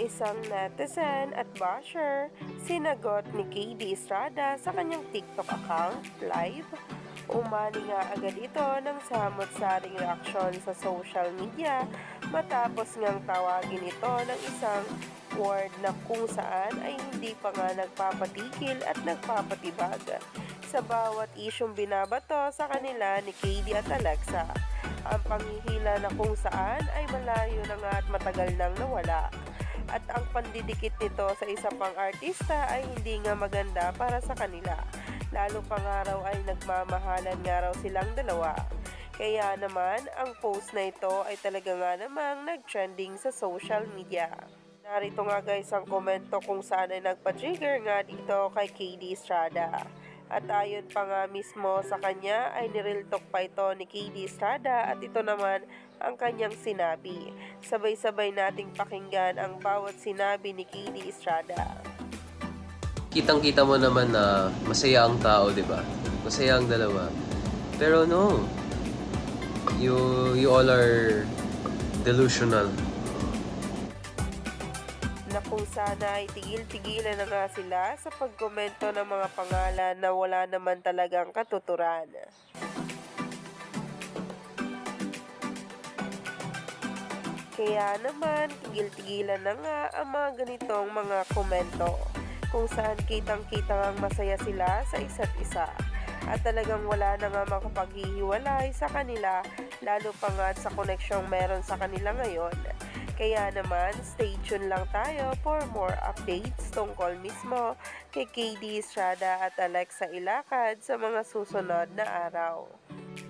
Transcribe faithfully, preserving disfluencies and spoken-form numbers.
Isang netizen at basher, sinagot ni K D Estrada sa kanyang TikTok account live. Umani nga agad ito ng samot-saring reaksyon sa social media matapos ngang tawagin ito ng isang word na kung saan ay hindi pa nga nagpapatigil at nagpapatibag sa bawat isyong binabato sa kanila ni K D at Alexa. Ang panghihila na kung saan ay malayo na nga at matagal nang nawala. At ang pandidikit nito sa isa pang artista ay hindi nga maganda para sa kanila. Lalo pa nga raw ay nagmamahalan nga raw silang dalawa. Kaya naman, ang post na ito ay talaga nga namang nag-trending sa social media. Narito nga guys ang komento kung saan ay nagpa-trigger nga dito kay K D Estrada. At ayon pa nga mismo sa kanya ay nireal talk pa ito ni K D Estrada at ito naman ang kanyang sinabi. Sabay-sabay nating pakinggan ang bawat sinabi ni K D Estrada. Kitang-kita mo naman na masaya ang tao, di ba? Masaya ang dalawa. Pero no, you you all are delusional. Na kung sana ay tigil-tigilan na nga sila sa pagkomento ng mga pangalan na wala naman talagang katuturan. Kaya naman, tigil-tigilan na nga ang mga ganitong mga komento kung saan kitang-kita ngang masaya sila sa isa't isa. At talagang wala na nga makapaghihiwalay sa kanila, lalo pa nga sa koneksyong meron sa kanila ngayon. Kaya naman, stay tuned lang tayo for more updates tungkol mismo kay K D Estrada at Alexa Ilacad sa mga susunod na araw.